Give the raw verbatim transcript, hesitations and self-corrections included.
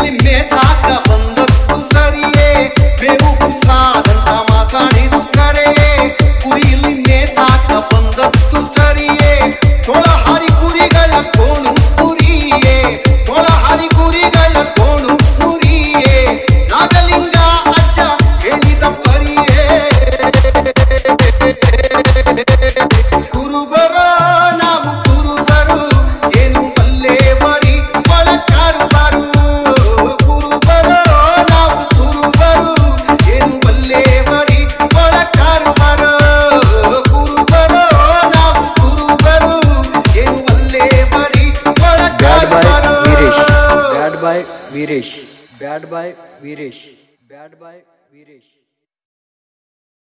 ಕುರಿಲಿ ಮೇತಾಕ ಬಂದದ್ದು ಸರಿಯೇ ಬೇವು ಕುಸಾದಂತ ಮಾತಾಡಿದು ಕರೆಯೇ ಕುರಿಲಿ ಮೇತಾಕ ಬಂದದ್ದು ಸರಿಯೇ ತೋಳ ಹರಿ ಕುರಿಗಳ ಕೋಣು ಕುರಿಯೇ ತೋಳ ಹರಿ ಕುರಿಗಳ ಕೋಣು ಕುರಿಯೇ ನಾಗಲಿಂಗ ಅಜ್ಜ ಹೇಳಿದ ಪರಿಯೇ ಕುರುಬರ ನಾವು ಕುರುಬರು ಏನು ಬಲ್ಲೇವರಿ ಒಳಕಾರು ಬಾರು ಕುರುಬರ ನಾವು ಕುರುಬರು ಏನು ಬಲ್ಲೇವರಿ ಒಳಕಾರು ಬಾರು ಕುರುಬರ ನಾವು ಕುರುಬರು ಏನು ಬಲ್ಲೇವರಿ ಒಳಕಾರು ಬಾರು ಬ್ಯಾಡ್ ಬಾಯ್ ವೀರೇಶ್ ಬ್ಯಾಡ್ ಬಾಯ್ ವೀರೇಶ್ ಬ್ಯಾಡ್ ಬಾಯ್ ವೀರೇಶ್